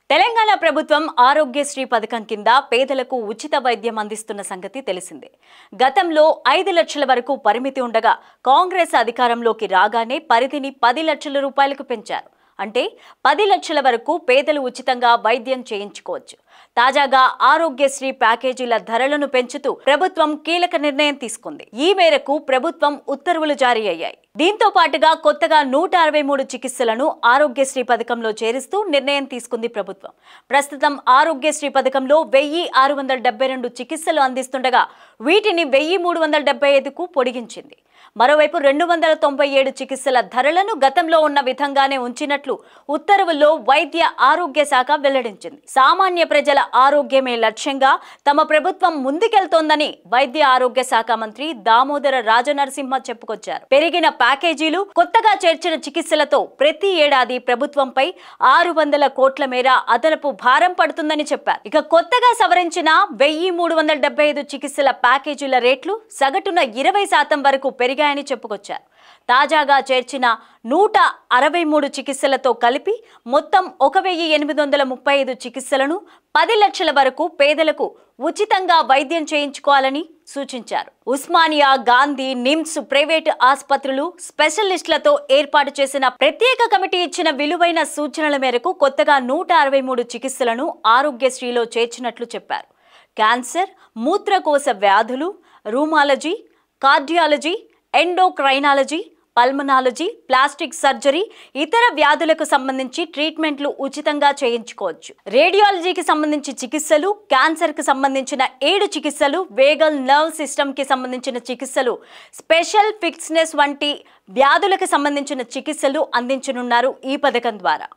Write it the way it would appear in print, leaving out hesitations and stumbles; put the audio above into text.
తెలంగాణ ప్రభుత్వం ఆరోగ్యశ్రీ పథకం కింద పేదలకు ఉచిత వైద్యం అందిస్తున్న సంగతి తెలిసిందే. గతంలో 5 లక్షల వరకు పరిమితి ఉండగా కాంగ్రెస్ అధికారంలోకి రాగానే పరిధిని 10 లక్షల రూపాయలకు పెంచారు. అంటే 10 లక్షల వరకు పేదలు ఉచితంగా వైద్యం చేయించుకోవచ్చు. తాజాగా ఆరోగ్యశ్రీ ప్యాకేజీల ధరలను పెంచుతూ ప్రభుత్వం కీలక నిర్ణయం తీసుకుంది. ఈ మేరకు ప్రభుత్వం ఉత్తర్వులు జారీ అయ్యాయి. దీంతో పాటుగా కొత్తగా 163 చికిత్సలను ఆరోగ్యశ్రీ పథకంలో చేరుస్తూ నిర్ణయం తీసుకుంది ప్రభుత్వం. ప్రస్తుతం ఆరోగ్యశ్రీ పథకంలో 1672 చికిత్సలు అందిస్తుండగా వీటిని 1375కు పొడిగించింది. మరోవైపు 297 చికిత్సల ధరలను గతంలో ఉన్న విధంగానే ఉంచినట్లు ఉత్తర్వుల్లో వైద్య ఆరోగ్య శాఖ వెల్లడించింది. సామాన్య ప్రజల ఆరోగ్యమే లక్ష్యంగా తమ ప్రభుత్వం ముందుకెళ్తోందని వైద్య ఆరోగ్య శాఖ మంత్రి దామోదర రాజనరసింహ చెప్పుకొచ్చారు. పెరిగిన ప్యాకేజీలు, కొత్తగా చేర్చిన చికిత్సలతో ప్రతి ఏడాది ప్రభుత్వంపై 600 కోట్ల మేర అదనపు భారం పడుతుందని చెప్పారు. ఇక కొత్తగా సవరించిన 1375 చికిత్సల ప్యాకేజీల రేట్లు సగటున 20% వరకు పెరిగాయని చెప్పుకొచ్చారు. తాజాగా చేర్చిన 163 చికిత్సలతో కలిపి మొత్తం 1835 చికిత్సలను 10 లక్షల వరకు పేదలకు ఉచితంగా వైద్యం చేయించుకోవాలని సూచించారు. ఉస్మానియా, గాంధీ, నిమ్స్ ప్రైవేటు ఆసుపత్రులు, స్పెషలిస్టులతో ఏర్పాటు చేసిన ప్రత్యేక కమిటీ ఇచ్చిన విలువైన సూచనల మేరకు కొత్తగా 163 చికిత్సలను ఆరోగ్యశ్రీలో చేర్చినట్లు చెప్పారు. క్యాన్సర్, మూత్రకోశ వ్యాధులు, rheumatology, cardiology, endocrinology, pulmonology, plastic surgery, ఇతర వ్యాధులకు సంబంధించి ట్రీట్మెంట్లు ఉచితంగా చేయించుకోవచ్చు. రేడియాలజీకి సంబంధించి చికిత్సలు, క్యాన్సర్కి సంబంధించిన 7 చికిత్సలు, వేగల్ నర్వ్ సిస్టమ్కి సంబంధించిన చికిత్సలు, స్పెషల్ ఫిక్స్నెస్ వంటి వ్యాధులకు సంబంధించిన చికిత్సలు అందించనున్నారు ఈ పథకం ద్వారా.